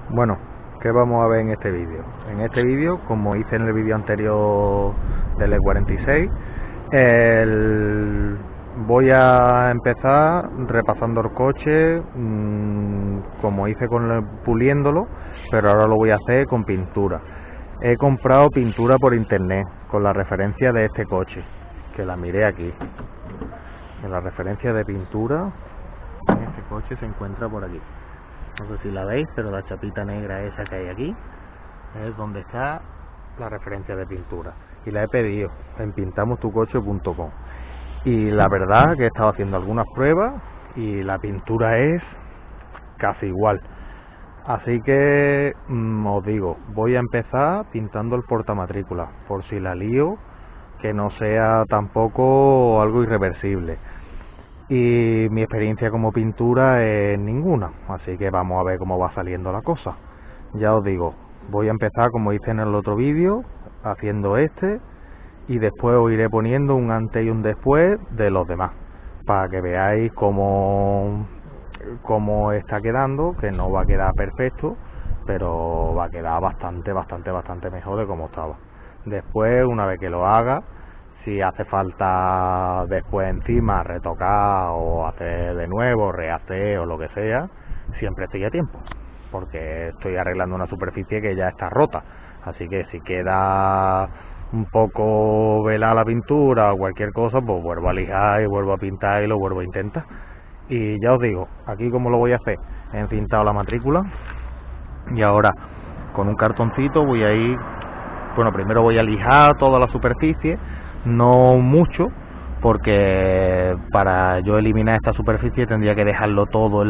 Bueno, ¿qué vamos a ver en este vídeo? En este vídeo, como hice en el vídeo anterior del E46, voy a empezar repasando el coche, como hice puliéndolo, pero ahora lo voy a hacer con pintura. He comprado pintura por internet con la referencia de este coche, que la miré aquí. La referencia de pintura en este coche se encuentra por aquí. No sé si la veis, pero la chapita negra esa que hay aquí es donde está la referencia de pintura. Y la he pedido en pintamostucoche.com. Y la verdad que he estado haciendo algunas pruebas y la pintura es casi igual. Así que os digo, voy a empezar pintando el portamatrícula, por si la lío, que no sea tampoco algo irreversible. Y mi experiencia como pintura es ninguna, así que vamos a ver cómo va saliendo la cosa. Ya os digo, voy a empezar como hice en el otro vídeo, haciendo este, y después os iré poniendo un antes y un después de los demás, para que veáis cómo está quedando, que no va a quedar perfecto, pero va a quedar bastante mejor de como estaba. Después, una vez que lo haga, si hace falta después encima retocar o hacer de nuevo, rehacer o lo que sea, siempre estoy a tiempo, porque estoy arreglando una superficie que ya está rota. Así que si queda un poco velada la pintura o cualquier cosa, pues vuelvo a lijar y vuelvo a pintar y lo vuelvo a intentar. Y ya os digo, aquí como lo voy a hacer, he encintado la matrícula y ahora con un cartoncito voy a ir, bueno, primero voy a lijar toda la superficie, no mucho, porque para yo eliminar esta superficie tendría que dejarlo todo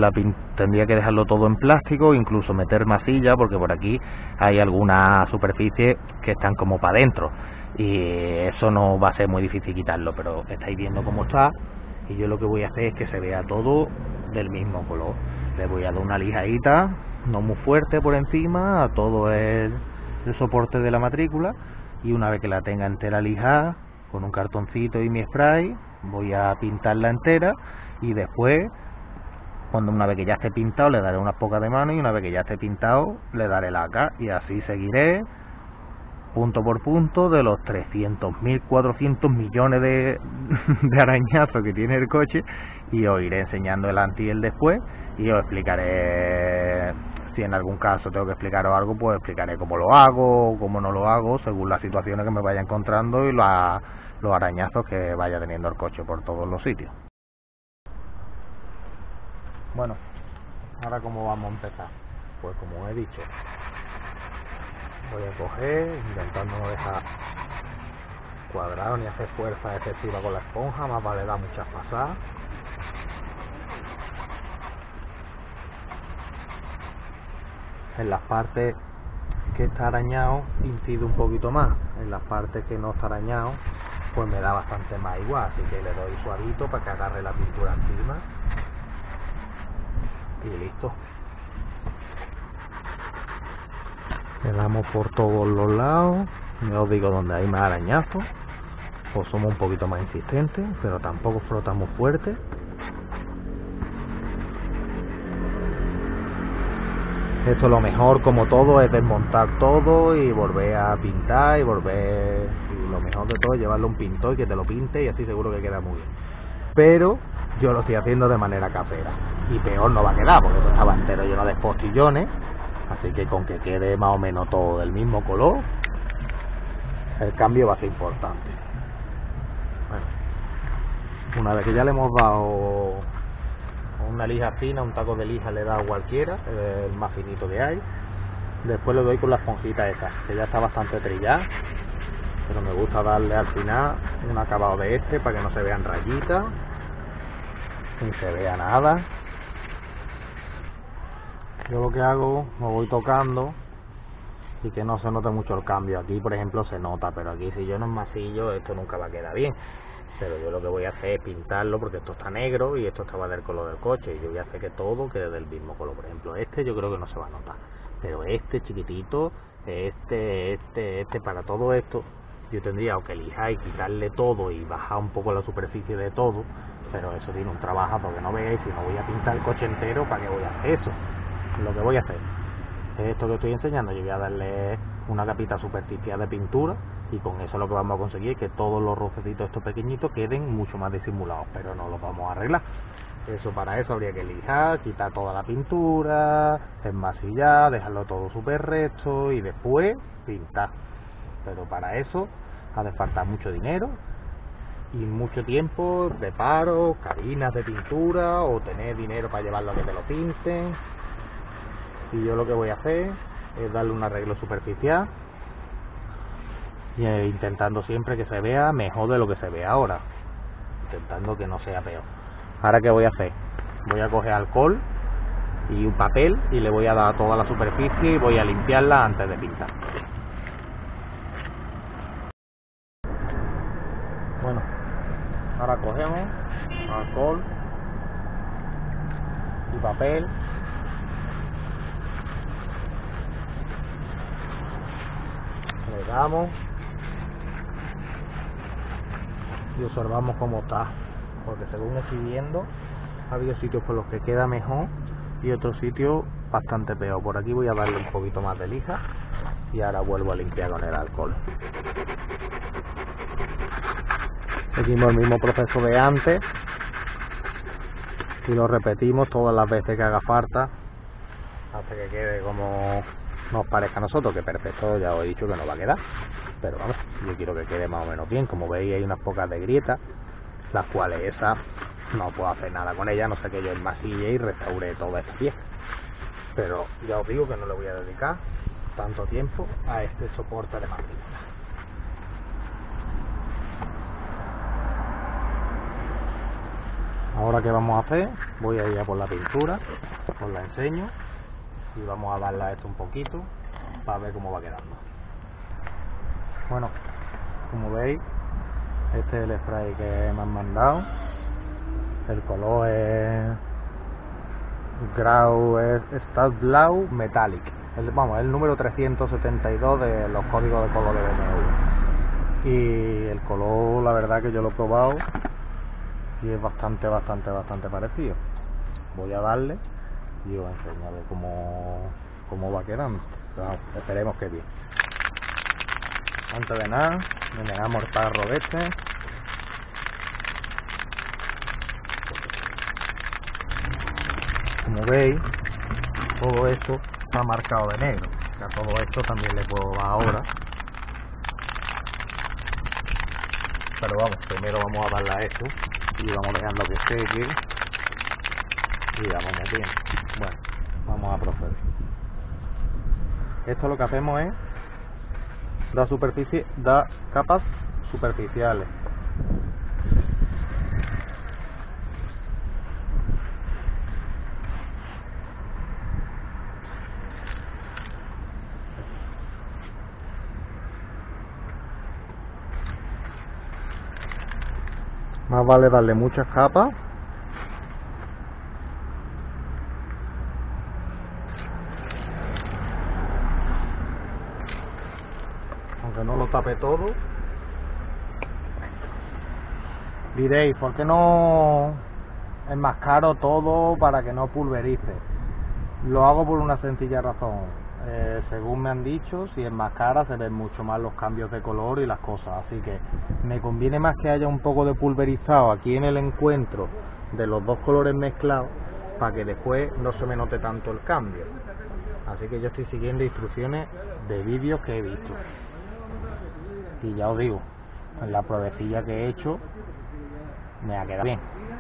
en plástico, incluso meter masilla, porque por aquí hay algunas superficies que están como para adentro y eso no va a ser muy difícil quitarlo, pero estáis viendo cómo está y yo lo que voy a hacer es que se vea todo del mismo color. Le voy a dar una lijadita, no muy fuerte, por encima a todo el soporte de la matrícula, y una vez que la tenga entera lijada, con un cartoncito y mi spray, voy a pintarla entera y después, una vez que ya esté pintado, le daré unas pocas de mano y una vez que ya esté pintado, le daré laca y así seguiré punto por punto de los 300.400 millones de arañazos que tiene el coche, y os iré enseñando el antes y el después y os explicaré. Si en algún caso tengo que explicaros algo, pues explicaré cómo lo hago o cómo no lo hago, según las situaciones que me vaya encontrando y los arañazos que vaya teniendo el coche por todos los sitios. Bueno, ahora cómo vamos a empezar. Pues como he dicho, voy a coger, intentando no dejar cuadrado ni hacer fuerza excesiva con la esponja, más vale dar muchas pasadas. En las partes que está arañado incide un poquito más, en las partes que no está arañado pues me da bastante más igual, así que le doy suavito para que agarre la pintura encima y listo. Le damos por todos los lados, ya os digo, donde hay más arañazos pues somos un poquito más insistentes, pero tampoco frotamos fuerte. Esto lo mejor, como todo, es desmontar todo y volver a pintar y lo mejor de todo es llevarlo a un pintor y que te lo pinte, y así seguro que queda muy bien. Pero yo lo estoy haciendo de manera casera y peor no va a quedar, porque esto estaba entero lleno de postillones, así que con que quede más o menos todo del mismo color, el cambio va a ser importante. Bueno, una vez que ya le hemos dado una lija fina, un taco de lija le he dado cualquiera, el más finito que hay, después le doy con la esponjita esa, que ya está bastante trillada, pero me gusta darle al final un acabado de para que no se vean rayitas ni se vea nada. Yo lo que hago, me voy tocando y que no se note mucho el cambio. Aquí por ejemplo se nota, pero aquí si yo no enmasillo esto nunca va a quedar bien. Pero yo lo que voy a hacer es pintarlo, porque esto está negro y esto estaba del color del coche, y yo voy a hacer que todo quede del mismo color. Por ejemplo, este yo creo que no se va a notar, pero este chiquitito, para todo esto yo tendría que lijar y quitarle todo y bajar un poco la superficie de todo, pero eso tiene un trabajo, porque no veáis, si no voy a pintar el coche entero, ¿para qué voy a hacer eso? Lo que voy a hacer hacer esto que estoy enseñando, yo voy a darle una capita superficial de pintura y con eso lo que vamos a conseguir es que todos los rocecitos estos pequeñitos queden mucho más disimulados, pero no los vamos a arreglar. Para eso habría que lijar, quitar toda la pintura, enmasillar, dejarlo todo súper recto y después pintar. Pero para eso hace falta mucho dinero y mucho tiempo, reparo, cabinas de pintura o tener dinero para llevarlo a que te lo pinten. Y yo lo que voy a hacer es darle un arreglo superficial y intentando siempre que se vea mejor de lo que se ve ahora, intentando que no sea peor. Ahora, ¿qué voy a hacer? Voy a coger alcohol y un papel y le voy a dar a toda la superficie y voy a limpiarla antes de pintar. Bueno, ahora cogemos alcohol y papel, le damos y observamos cómo está, porque según estoy viendo ha habido sitios por los que queda mejor y otros sitios bastante peor. Por aquí voy a darle un poquito más de lija y ahora vuelvo a limpiar con el alcohol. Seguimos el mismo proceso de antes y lo repetimos todas las veces que haga falta hasta que quede como nos parezca a nosotros, que perfecto ya os he dicho que no va a quedar, pero vamos, yo quiero que quede más o menos bien. Como veis hay unas pocas de grietas, las cuales esas no puedo hacer nada con ellas, no sé, que yo enmasille y restaure toda esta pieza, pero ya os digo que no le voy a dedicar tanto tiempo a este soporte de máquina. Ahora, ¿qué vamos a hacer? Voy a ir a por la pintura, os la enseño y vamos a darle a esto un poquito para ver cómo va quedando. Bueno, como veis, este es el spray que me han mandado. El color es Grau, es Stahlblau Metallic. El número 372 de los códigos de color de BMW. Y el color, la verdad que yo lo he probado y es bastante parecido. Voy a darle y os enseño a ver cómo va quedando. Pero esperemos que bien. Antes de nada, me voy a mortar rodete. Como veis, todo esto está marcado de negro. A todo esto también le puedo dar ahora. Pero vamos, primero vamos a darle a esto y vamos dejando que seque y vamos metiendo. Bueno, vamos a proceder. Esto lo que hacemos es dar capas superficiales. Más vale darle muchas capas aunque no lo tape todo. Diréis, ¿por qué no enmascaro todo para que no pulverice? Lo hago por una sencilla razón. Según me han dicho, si enmascara se ven mucho más los cambios de color y las cosas, así que me conviene más que haya un poco de pulverizado aquí en el encuentro de los dos colores mezclados para que después no se me note tanto el cambio. Así que yo estoy siguiendo instrucciones de vídeos que he visto y ya os digo, en la pruebecilla que he hecho me ha quedado bien.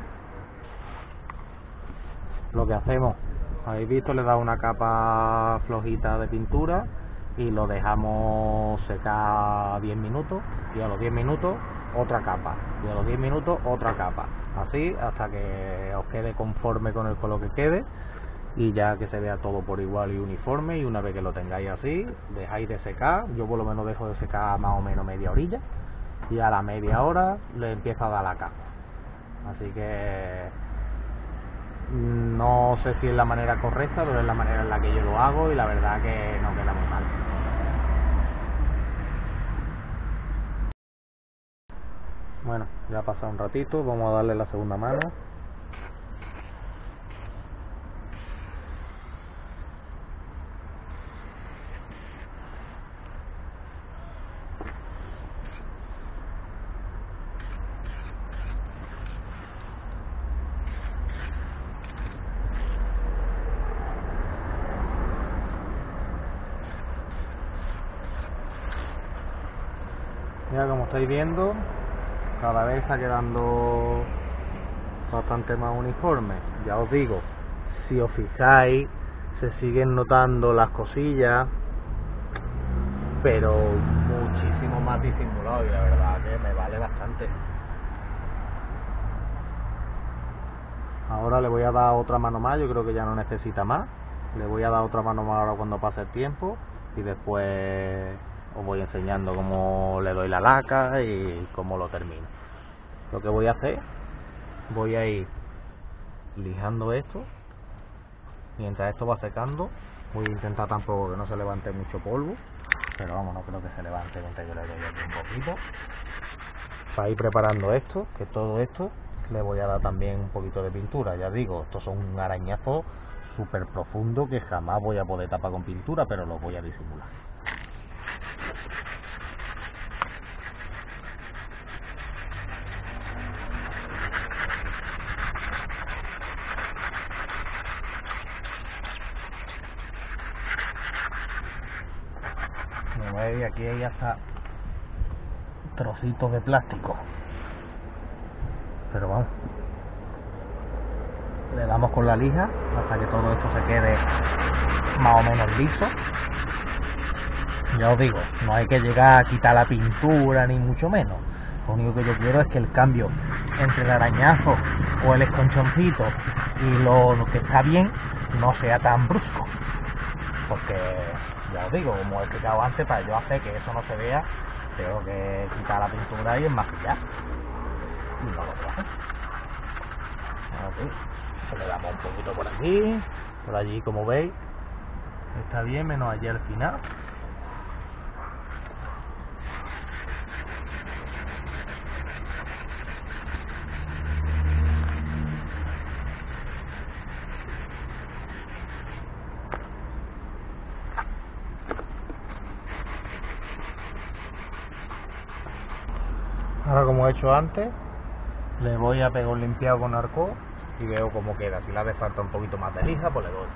Lo que hacemos, habéis visto, le he dado una capa flojita de pintura y lo dejamos secar 10 minutos y a los 10 minutos otra capa y a los 10 minutos otra capa, así hasta que os quede conforme con el color que quede y ya que se vea todo por igual y uniforme. Y una vez que lo tengáis así, dejáis de secar. Yo por lo menos dejo de secar más o menos media horilla y a la media hora le empiezo a dar la capa. Así que no sé si es la manera correcta, pero es la manera en la que yo lo hago y la verdad que no queda muy mal. Bueno, ya ha pasado un ratito, vamos a darle la segunda mano. Ya como estáis viendo, cada vez está quedando bastante más uniforme. Ya os digo, si os fijáis, se siguen notando las cosillas, pero muchísimo más disimulado, y la verdad que me vale bastante. Ahora le voy a dar otra mano más, yo creo que ya no necesita más. Le voy a dar otra mano más ahora cuando pase el tiempo, y después os voy enseñando cómo le doy la laca y cómo lo termino. Lo que voy a hacer, voy a ir lijando esto. Mientras esto va secando, voy a intentar tampoco que no se levante mucho polvo, pero vamos, no creo que se levante mientras yo le doy aquí un poquito. Para ir preparando esto, que todo esto le voy a dar también un poquito de pintura. Ya digo, estos son un arañazo súper profundo que jamás voy a poder tapar con pintura, pero los voy a disimular. Como veis, aquí hay hasta trocitos de plástico, pero vamos, le damos con la lija hasta que todo esto se quede más o menos liso. Ya os digo, no hay que llegar a quitar la pintura ni mucho menos. Lo único que yo quiero es que el cambio entre el arañazo o el esconchoncito y lo que está bien no sea tan brusco, porque ya os digo, como he explicado antes, para yo hacer que eso no se vea, tengo que quitar la pintura y enmaquillar, y no lo voy a hacer. Así, le damos un poquito por aquí, por allí, como veis está bien, menos allí al final. Ahora, como he hecho antes, le voy a pegar un limpiado con arco y veo cómo queda. Si le hace falta un poquito más de lija, pues le doy.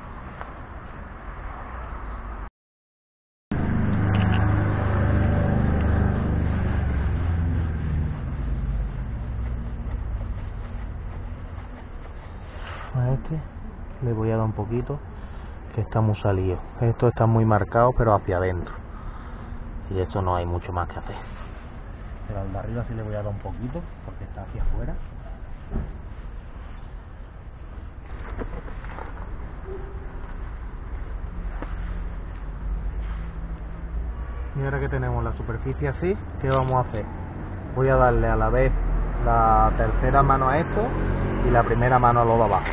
A este le voy a dar un poquito, que está muy salido. Esto está muy marcado, pero hacia adentro, y esto no hay mucho más que hacer. Pero al de arriba sí le voy a dar un poquito, porque está hacia afuera. Y ahora que tenemos la superficie así, ¿qué vamos a hacer? Voy a darle a la vez la tercera mano a esto y la primera mano a lo de abajo.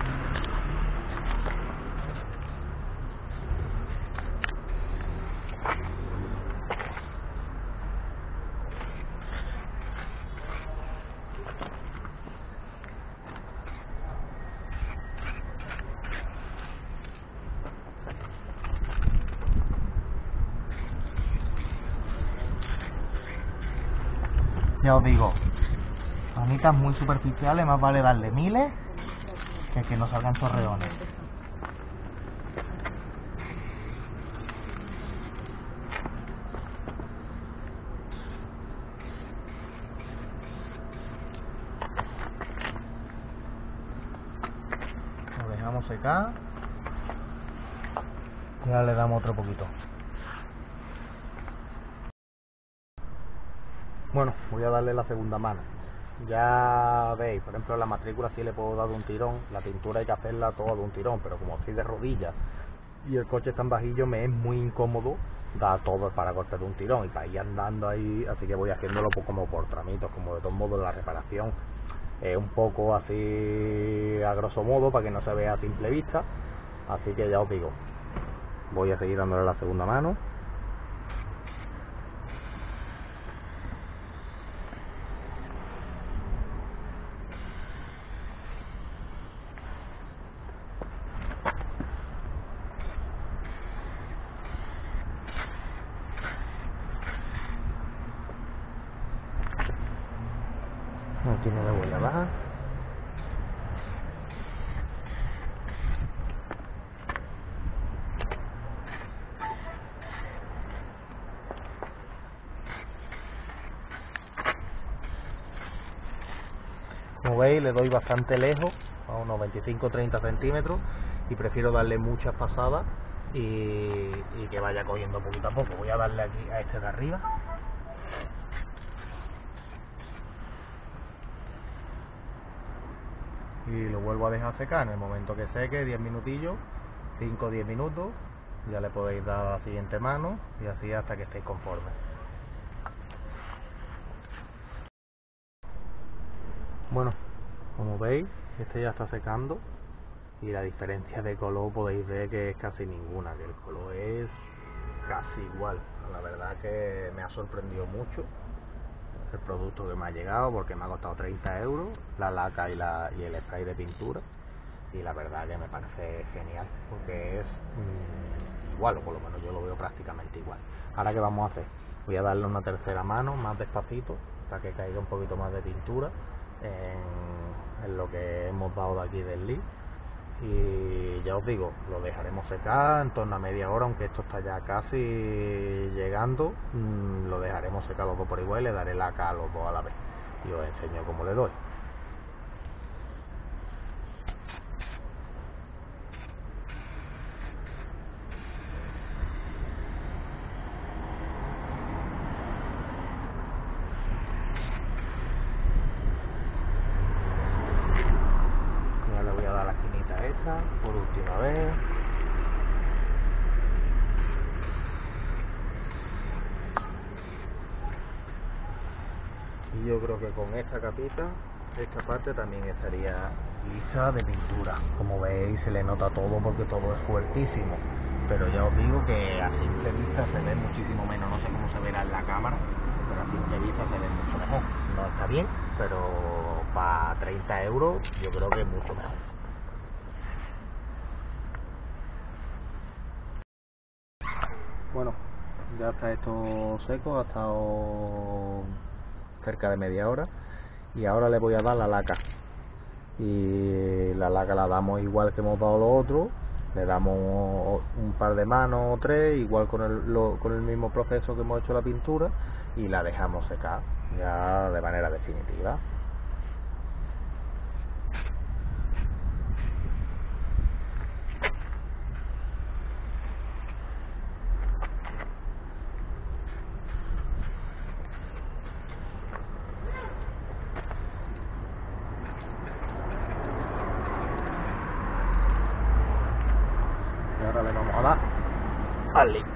Ya os digo, manitas muy superficiales, más vale darle miles que no salgan chorreones. Lo dejamos secar y ahora le damos otro poquito. Bueno, voy a darle la segunda mano. Ya veis, por ejemplo, la matrícula sí le puedo dar de un tirón, la pintura hay que hacerla toda de un tirón, pero como estoy de rodillas y el coche está en bajillo, me es muy incómodo dar todo para cortar de un tirón y para ir andando ahí, así que voy haciéndolo como por tramitos, como de todos modos la reparación es un poco así a grosso modo para que no se vea a simple vista, así que ya os digo, voy a seguir dándole la segunda mano. Aquí no le voy a bajar. veis le doy bastante lejos, a unos 25-30 centímetros, y prefiero darle muchas pasadas y que vaya cogiendo poquito a poco. Voy a darle aquí a este de arriba. Y lo vuelvo a dejar secar. En el momento que seque, 10 minutillos, 5 o 10 minutos, ya le podéis dar a la siguiente mano y así hasta que estéis conformes. Bueno, como veis, este ya está secando y la diferencia de color podéis ver que es casi ninguna, que el color es casi igual. La verdad que me ha sorprendido mucho el producto que me ha llegado, porque me ha costado 30 euros la laca y el spray de pintura, y la verdad que me parece genial, porque es igual, o por lo menos yo lo veo prácticamente igual. Ahora, ¿qué vamos a hacer? Voy a darle una tercera mano más despacito para que caiga un poquito más de pintura en lo que hemos dado de aquí del lid, y ya os digo, lo dejaremos secar en torno a media hora, aunque esto está ya casi llegando. Lo dejaremos secar los dos por igual y le daré laca a los dos a la vez y os enseño cómo le doy. Ya le voy a dar la esquinita esta por última vez. Y yo creo que con esta capita, esta parte también estaría lisa de pintura. Como veis, se le nota todo porque todo es fuertísimo, pero ya os digo que a simple vista se ve muchísimo menos. No sé cómo se verá en la cámara, pero a simple vista se ve mucho mejor. No está bien, pero para 30 euros yo creo que es mucho mejor. Bueno, ya está esto seco, ha estado cerca de media hora, y ahora le voy a dar la laca. Y la laca la damos igual que hemos dado lo otro, le damos un par de manos o tres, igual con el mismo proceso que hemos hecho la pintura, y la dejamos secar ya de manera definitiva. Y ahora le vamos a dar al lid.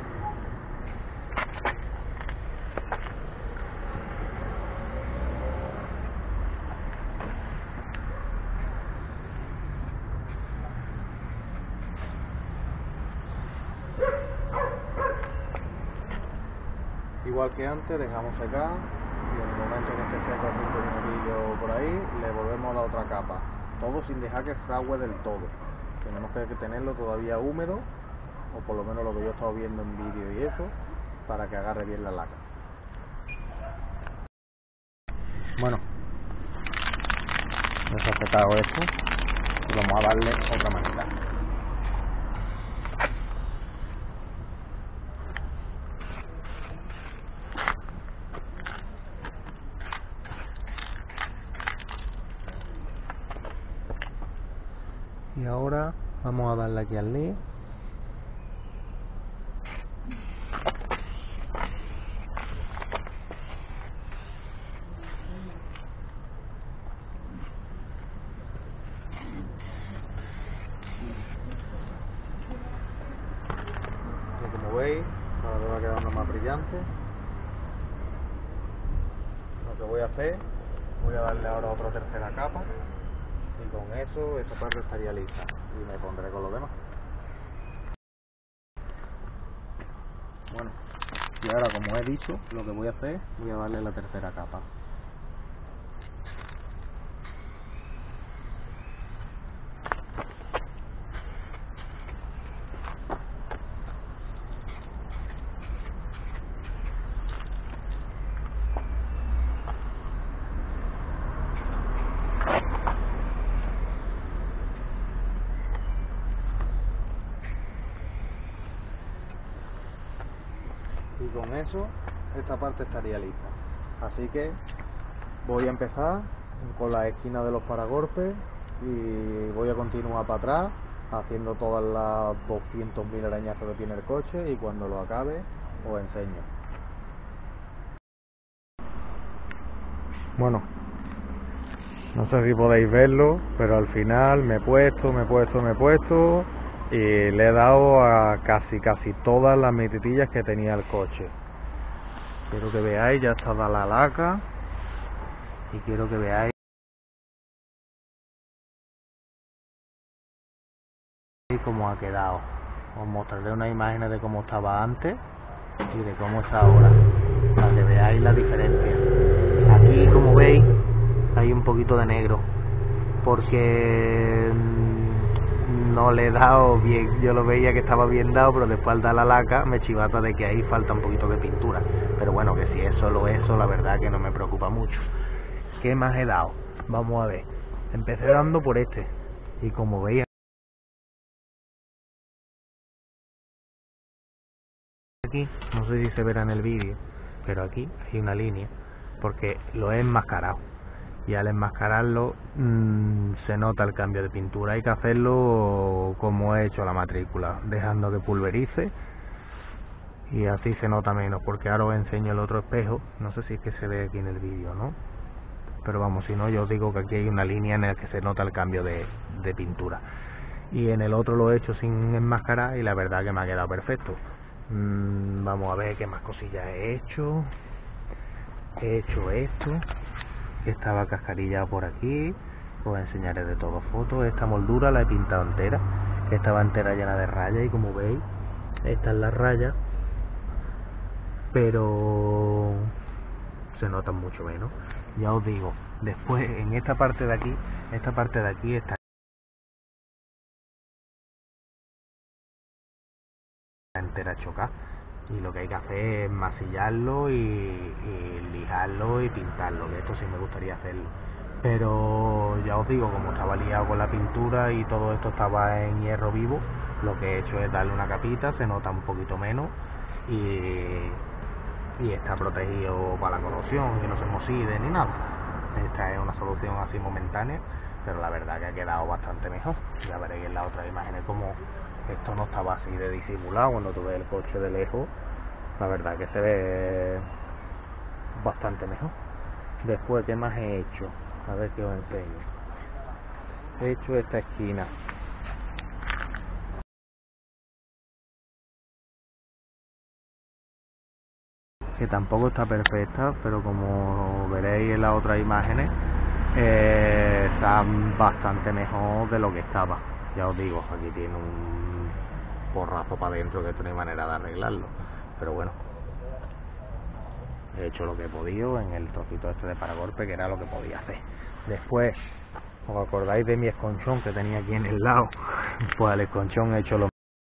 Igual que antes, dejamos secar y en el momento que esté seco 5 minutillos por ahí, le volvemos a la otra capa, todo sin dejar que fragüe del todo. Tenemos que tenerlo todavía húmedo, o por lo menos lo que yo he estado viendo en vídeo y eso, para que agarre bien la laca. Bueno, ya se ha secado esto y vamos a darle otra manita. Y ahora vamos a darle aquí al lid. Y como veis, ahora me va quedando más brillante. Lo que voy a hacer, voy a darle ahora otra tercera capa, y con eso esta parte estaría lista y me pondré con lo demás. Bueno, y ahora, como he dicho, lo que voy a hacer, voy a darle la tercera capa. Y con eso esta parte estaría lista. Así que voy a empezar con la esquina de los paragolpes y voy a continuar para atrás haciendo todas las 200.000 arañazos que tiene el coche, y cuando lo acabe os enseño. Bueno, no sé si podéis verlo, pero al final me he puesto y le he dado a casi todas las metitillas que tenía el coche. Quiero que veáis, ya está la laca, y quiero que veáis cómo ha quedado. Os mostraré unas imágenes de cómo estaba antes y de cómo está ahora, para que veáis la diferencia. Aquí, como veis, hay un poquito de negro porque no le he dado bien. Yo lo veía que estaba bien dado, pero después al dar la laca me chivata de que ahí falta un poquito de pintura. Pero bueno, que si es solo eso, la verdad que no me preocupa mucho. ¿Qué más he dado? Vamos a ver. Empecé dando por este, y como veis aquí, no sé si se verá en el vídeo, pero aquí hay una línea porque lo he enmascarado, y al enmascararlo se nota el cambio de pintura. Hay que hacerlo como he hecho la matrícula, dejando que pulverice, y así se nota menos, porque ahora os enseño el otro espejo. No sé si es que se ve aquí en el vídeo, ¿no? Pero vamos, si no, yo os digo que aquí hay una línea en la que se nota el cambio de pintura, y en el otro lo he hecho sin enmascarar y la verdad que me ha quedado perfecto. Vamos a ver qué más cosillas he hecho. He hecho esto, que estaba cascarillado por aquí. Os enseñaré de todo fotos. Esta moldura la he pintado entera, que estaba entera llena de rayas, y como veis, esta es la raya, pero se nota mucho menos. Ya os digo, después en esta parte de aquí está entera chocada, y lo que hay que hacer es masillarlo y lijarlo y pintarlo, que esto sí me gustaría hacerlo, pero ya os digo, como estaba liado con la pintura y todo esto estaba en hierro vivo, lo que he hecho es darle una capita, se nota un poquito menos, y está protegido para la corrosión, que no se me oxide ni nada. Esta es una solución así momentánea, pero la verdad que ha quedado bastante mejor. Ya veréis en las otras imágenes como esto no estaba así de disimulado. Cuando tú ves el coche de lejos, la verdad que se ve bastante mejor. Después, ¿qué más he hecho? A ver que os enseño. He hecho esta esquina, que tampoco está perfecta, pero como veréis en las otras imágenes, está bastante mejor de lo que estaba. Ya os digo, aquí tiene un porrazo para adentro que esto no hay manera de arreglarlo, pero bueno, he hecho lo que he podido en el trocito este de paragolpe, que era lo que podía hacer. Después, ¿os acordáis de mi esconchón que tenía aquí en el lado? Pues al esconchón he hecho lo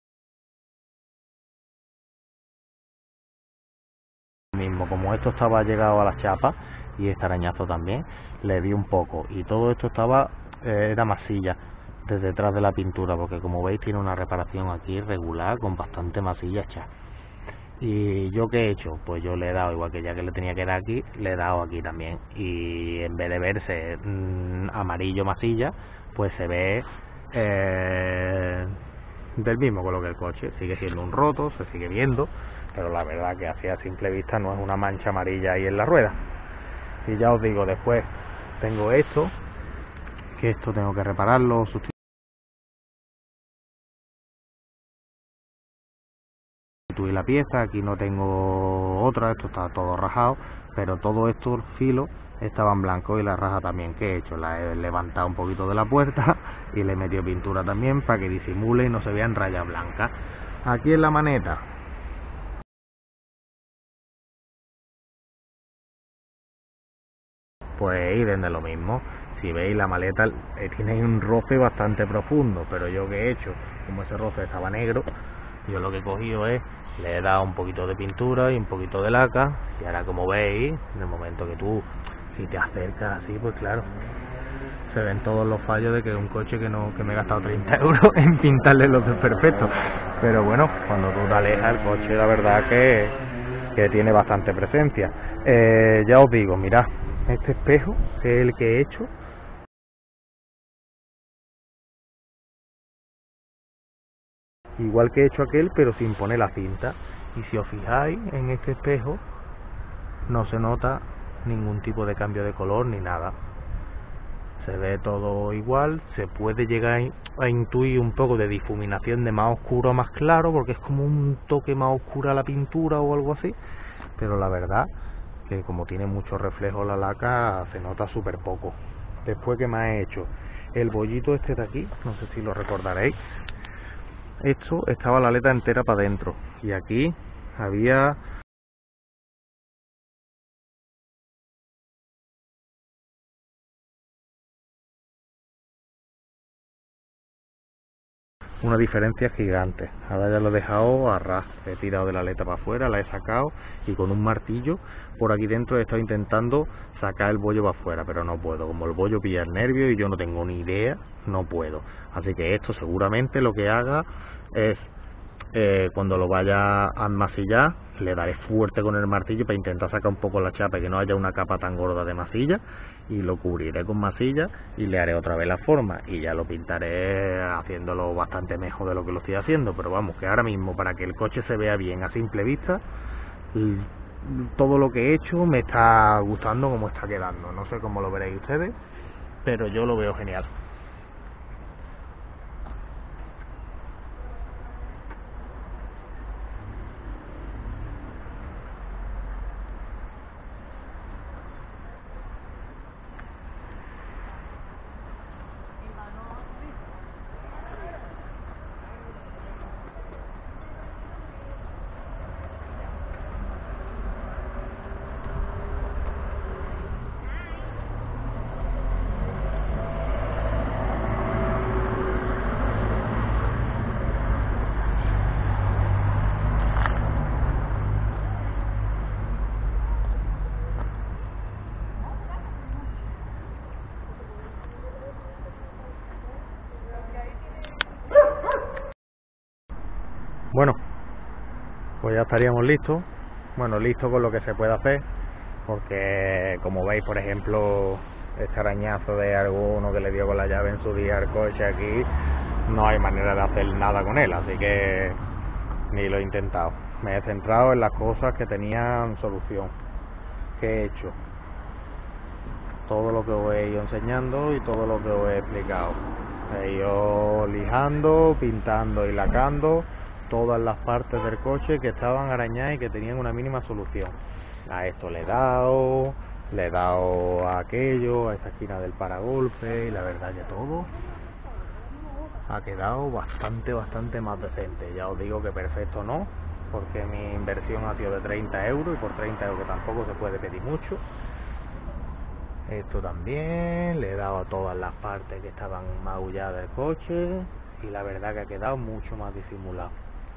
mismo. Como esto estaba llegado a las chapas, y este arañazo también, le di un poco, y todo esto estaba era masilla desde detrás de la pintura, porque como veis tiene una reparación aquí regular con bastante masilla hecha. Y yo qué he hecho, pues yo le he dado, igual que ya que le tenía que dar aquí, le he dado aquí también, y en vez de verse amarillo masilla, pues se ve del mismo color que el coche. Sigue siendo un roto, se sigue viendo, pero la verdad que así a simple vista no es una mancha amarilla ahí en la rueda. Y ya os digo, después tengo esto, que esto tengo que repararlo, sustituir la pieza. Aquí no tengo otra, esto está todo rajado, pero todo esto, el filo, estaban blancos, y la raja también. Que he hecho, la he levantado un poquito de la puerta y le he metido pintura también para que disimule y no se vean rayas blancas. Aquí en la maneta, pues idem de lo mismo. Si veis, la maleta tiene un roce bastante profundo, pero yo que he hecho, como ese roce estaba negro, yo lo que he cogido es, le he dado un poquito de pintura y un poquito de laca, y ahora como veis, en el momento que tú, si te acercas así, pues claro, se ven todos los fallos de que es un coche que me he gastado 30 euros en pintarle los desperfectos. Pero bueno, cuando tú te alejas, el coche la verdad que tiene bastante presencia. Ya os digo, mirad, este espejo, que es el que he hecho. Igual que he hecho aquel, pero sin poner la cinta. Y si os fijáis en este espejo, no se nota ningún tipo de cambio de color ni nada. Se ve todo igual, se puede llegar a intuir un poco de difuminación de más oscuro a más claro, porque es como un toque más oscuro a la pintura o algo así, pero la verdad que como tiene mucho reflejo la laca, se nota súper poco. Después, que me he hecho el bollito este de aquí, no sé si lo recordaréis, esto estaba la aleta entera para adentro y aquí había una diferencia gigante. Ahora ya lo he dejado a ras, he tirado de la aleta para afuera, la he sacado y con un martillo por aquí dentro he estado intentando sacar el bollo para afuera, pero no puedo. Como el bollo pilla el nervio y yo no tengo ni idea, no puedo. Así que esto seguramente lo que haga es cuando lo vaya a enmasillar, le daré fuerte con el martillo para intentar sacar un poco la chapa y que no haya una capa tan gorda de masilla, y lo cubriré con masilla y le haré otra vez la forma y ya lo pintaré haciéndolo bastante mejor de lo que lo estoy haciendo. Pero vamos, que ahora mismo, para que el coche se vea bien a simple vista, todo lo que he hecho me está gustando como está quedando. No sé cómo lo veréis ustedes, pero yo lo veo genial. Bueno, pues ya estaríamos listos. Bueno, listos con lo que se puede hacer, porque como veis, por ejemplo, este arañazo de alguno que le dio con la llave en su día al coche aquí, no hay manera de hacer nada con él, así que ni lo he intentado. Me he centrado en las cosas que tenían solución. ¿Qué he hecho? Todo lo que os he ido enseñando y todo lo que os he explicado. He ido lijando, pintando y lacando todas las partes del coche que estaban arañadas y que tenían una mínima solución. A esto le he dado a aquello, a esta esquina del paragolpe, y la verdad que todo ha quedado bastante más decente. Ya os digo que perfecto no, porque mi inversión ha sido de 30 euros y por 30 euros tampoco se puede pedir mucho. Esto también, le he dado a todas las partes que estaban magulladas del coche y la verdad que ha quedado mucho más disimulado.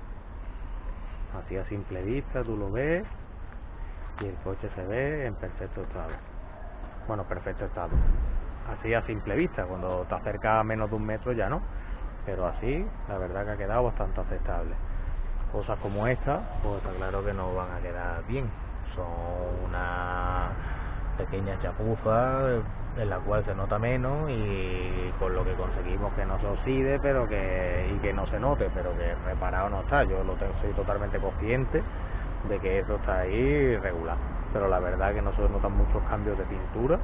Así a simple vista tú lo ves y el coche se ve en perfecto estado. Bueno, perfecto estado. Así a simple vista, cuando te acercas a menos de un metro ya no, pero así la verdad que ha quedado bastante aceptable. Cosas como esta, pues está claro que no van a quedar bien. Son una pequeña chapuza en la cual se nota menos y con lo que conseguimos que no se oxide y que no se note, pero que reparado no está. Yo soy totalmente consciente de que eso está ahí regular, pero la verdad que no se notan muchos cambios de pintura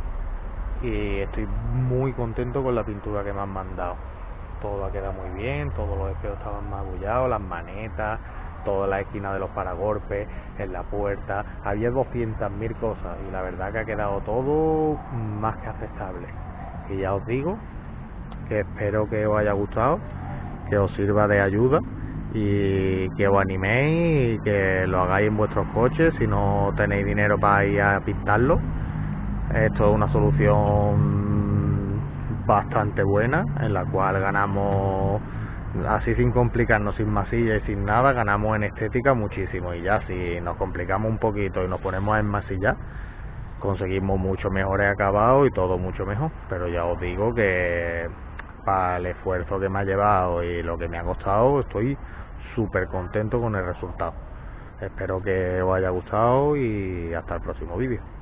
y estoy muy contento con la pintura que me han mandado. Todo ha quedado muy bien, todos los espejos estaban magullados, las manetas, toda la esquina de los paragolpes, en la puerta, había 200.000 cosas y la verdad que ha quedado todo más que aceptable. Y ya os digo que espero que os haya gustado, que os sirva de ayuda y que os animéis y que lo hagáis en vuestros coches si no tenéis dinero para ir a pintarlo. Esto es una solución bastante buena en la cual ganamos así sin complicarnos, sin masilla y sin nada, ganamos en estética muchísimo. Y ya si nos complicamos un poquito y nos ponemos a enmasillar, conseguimos mucho mejores acabados y todo mucho mejor. Pero ya os digo que para el esfuerzo que me ha llevado y lo que me ha costado, estoy súper contento con el resultado. Espero que os haya gustado y hasta el próximo vídeo.